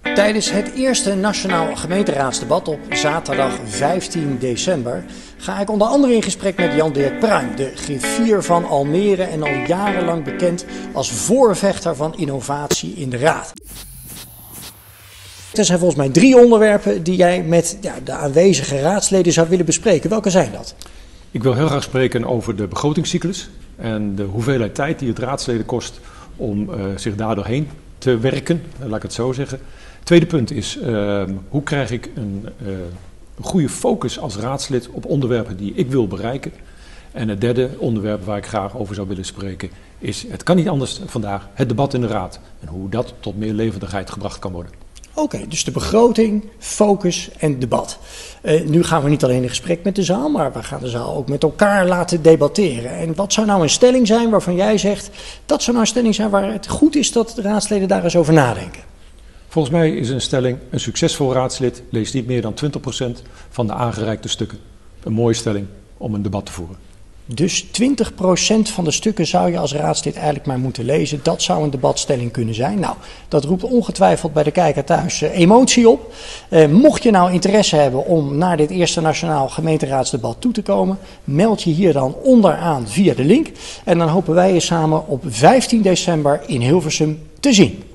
Tijdens het eerste Nationaal Gemeenteraadsdebat op zaterdag 15 december ga ik onder andere in gesprek met Jan-Dirk Pruim, de griffier van Almere en al jarenlang bekend als voorvechter van innovatie in de Raad. Er zijn volgens mij 3 onderwerpen die jij met de aanwezige raadsleden zou willen bespreken. Welke zijn dat? Ik wil heel graag spreken over de begrotingscyclus en de hoeveelheid tijd die het raadsleden kost om zich daar doorheen te werken, laat ik het zo zeggen. Tweede punt is, hoe krijg ik een goede focus als raadslid op onderwerpen die ik wil bereiken. En het derde onderwerp waar ik graag over zou willen spreken is, het kan niet anders vandaag, het debat in de Raad. En hoe dat tot meer levendigheid gebracht kan worden. Oké, dus de begroting, focus en debat. Nu gaan we niet alleen in gesprek met de zaal, maar we gaan de zaal ook met elkaar laten debatteren. En wat zou nou een stelling zijn waarvan jij zegt, dat zou nou een stelling zijn waar het goed is dat de raadsleden daar eens over nadenken? Volgens mij is een stelling, een succesvol raadslid leest niet meer dan 20% van de aangereikte stukken. Een mooie stelling om een debat te voeren. Dus 20% van de stukken zou je als raadslid eigenlijk maar moeten lezen. Dat zou een debatstelling kunnen zijn. Nou, dat roept ongetwijfeld bij de kijker thuis emotie op. Mocht je nou interesse hebben om naar dit eerste Nationaal Gemeenteraadsdebat toe te komen, meld je hier dan onderaan via de link. En dan hopen wij je samen op 15 december in Hilversum te zien.